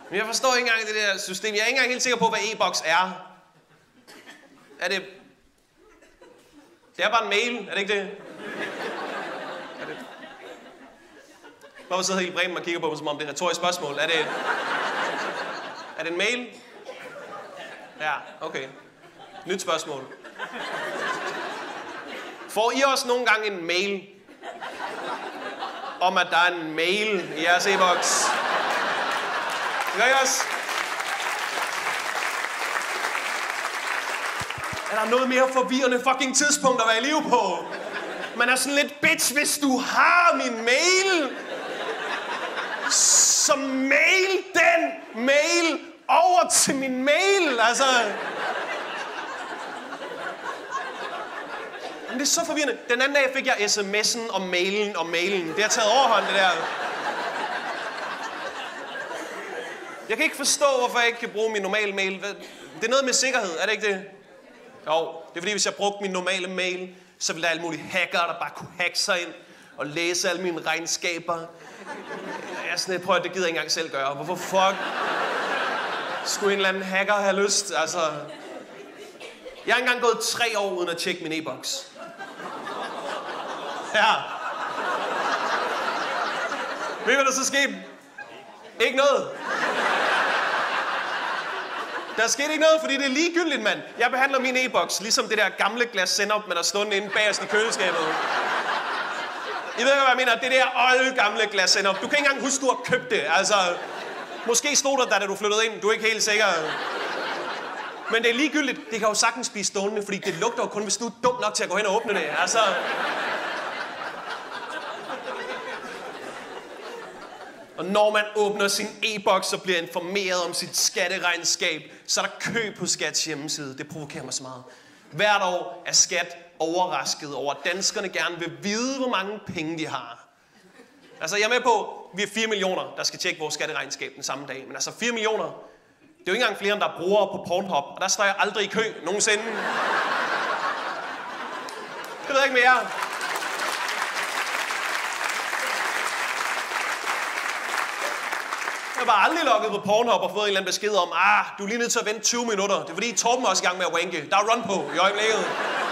Men jeg forstår ikke engang det der system. Jeg er ikke engang helt sikker på, hvad e-boks er. Er det... Det er bare en mail, er det ikke det? Er det... Hvorfor sidder hele Bremen og kigger på mig, som om det er et retorisk spørgsmål? Er det en mail? Ja, okay. Nyt spørgsmål. Får I også nogle gange en mail om, at der er en mail i jeres e-boks? Gør I også? Er der noget mere forvirrende fucking tidspunkt at være i live på? Man er sådan lidt, bitch, hvis du har min mail, så mail den mail over til min mail, altså. Men det er så forvirrende. Den anden dag fik jeg sms'en om mailen. Det har taget overhånd, det der. Jeg kan ikke forstå, hvorfor jeg ikke kan bruge min normale mail. Det er noget med sikkerhed, er det ikke det? Jo, det er fordi, hvis jeg brugte min normale mail, så ville der alle mulige hackere, der bare kunne hacke sig ind og læse alle mine regnskaber. Jeg er sådan lidt, prøv at det gider jeg ikke engang selv gøre. Hvorfor fuck skulle en eller anden hacker have lyst? Altså, jeg har engang gået 3 år uden at tjekke min e-boks. Ja. Ved I, hvad der så skete? Ikke noget. Der skete ikke noget, fordi det er ligegyldigt, mand. Jeg behandler min e-boks ligesom det der gamle glas sennep, man har stående inde bagerst i køleskabet. I ved ikke, hvad jeg mener? Det der oldgamle glas sennep. Du kan ikke engang huske, du har købt det. Altså, måske stod der, da du flyttede ind. Du er ikke helt sikker. Men det er ligegyldigt. Det kan jo sagtens blive stående, fordi det lugter jo kun, hvis du er dum nok til at gå hen og åbne det. Altså... Og når man åbner sin e-boks og bliver informeret om sit skatteregnskab, så er der kø på Skats hjemmeside. Det provokerer mig så meget. Hvert år er Skat overrasket over, at danskerne gerne vil vide, hvor mange penge de har. Altså, jeg er med på, vi er 4 millioner, der skal tjekke vores skatteregnskab den samme dag. Men altså, 4 millioner, det er jo ikke engang flere, end der er brugere på Pornhub. Og der står jeg aldrig i kø nogensinde. Det ved jeg ikke mere. Jeg har bare aldrig logget på Pornhub og fået en eller anden besked om, du er lige nødt til at vente 20 minutter. Det er fordi Torben er også i gang med at wanke. Der er run på i øjeblikket.